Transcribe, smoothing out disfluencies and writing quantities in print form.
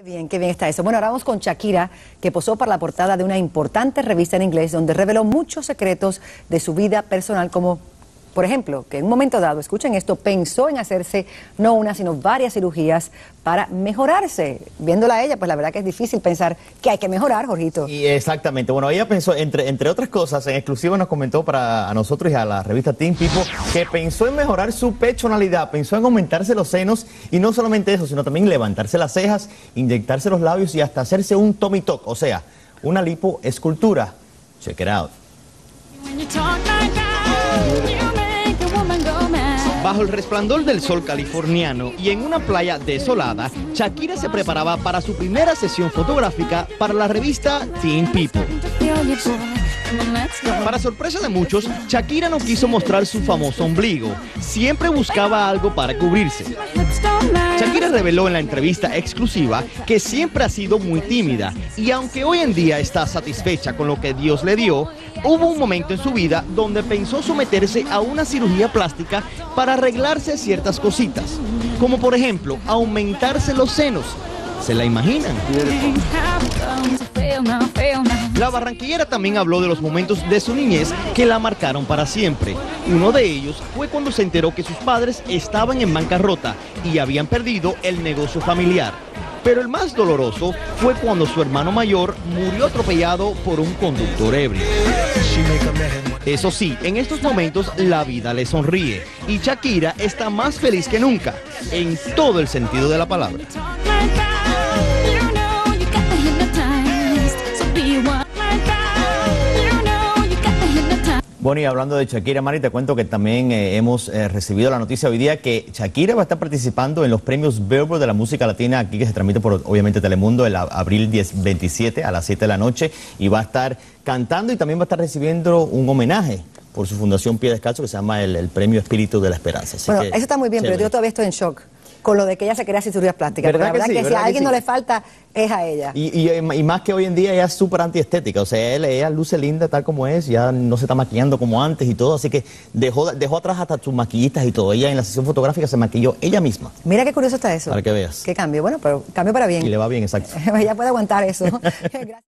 Qué bien está eso. Bueno, ahora vamos con Shakira, que posó para la portada de una importante revista en inglés donde reveló muchos secretos de su vida personal, como, por ejemplo, que en un momento dado, escuchen esto, pensó en hacerse no una, sino varias cirugías para mejorarse. Viéndola a ella, pues la verdad que es difícil pensar que hay que mejorar, Jorgito. Y exactamente. Bueno, ella pensó, entre otras cosas, en exclusiva nos comentó a nosotros y a la revista Teen People, que pensó en mejorar su pechonalidad, pensó en aumentarse los senos, y no solamente eso, sino también levantarse las cejas, inyectarse los labios y hasta hacerse un tummy tuck, o sea, una lipoescultura. Check it out. Bajo el resplandor del sol californiano y en una playa desolada, Shakira se preparaba para su primera sesión fotográfica para la revista Teen People. Para sorpresa de muchos, Shakira no quiso mostrar su famoso ombligo. Siempre buscaba algo para cubrirse. Shakira reveló en la entrevista exclusiva que siempre ha sido muy tímida y aunque hoy en día está satisfecha con lo que Dios le dio, hubo un momento en su vida donde pensó someterse a una cirugía plástica para arreglarse ciertas cositas, como por ejemplo aumentarse los senos. ¿Se la imaginan? La barranquillera también habló de los momentos de su niñez que la marcaron para siempre. Uno de ellos fue cuando se enteró que sus padres estaban en bancarrota y habían perdido el negocio familiar. Pero el más doloroso fue cuando su hermano mayor murió atropellado por un conductor ebrio. Eso sí, en estos momentos la vida le sonríe y Shakira está más feliz que nunca, en todo el sentido de la palabra. Bueno, y hablando de Shakira, Mari, te cuento que también hemos recibido la noticia hoy día que Shakira va a estar participando en los premios Billboard de la música latina aquí, que se transmite por, obviamente, Telemundo, el abril 27 a las 7 de la noche, y va a estar cantando y también va a estar recibiendo un homenaje por su fundación Pie Descalzo, que se llama el Premio Espíritu de la Esperanza. Así bueno, que, eso está muy bien, pero yo todavía estoy en shock con lo de que ella se quería hacer cirugías plásticas. ¿Verdad la verdad que sí? que si a alguien no le falta, es a ella. Y más que hoy en día ella es súper antiestética, o sea, ella luce linda tal como es, ya no se está maquillando como antes y todo, así que dejó atrás hasta sus maquillistas y todo. Ella en la sesión fotográfica se maquilló ella misma. Mira qué curioso está eso. Para que veas. Qué cambio, bueno, pero cambio para bien. Y le va bien, exacto. Ella puede aguantar eso. Gracias.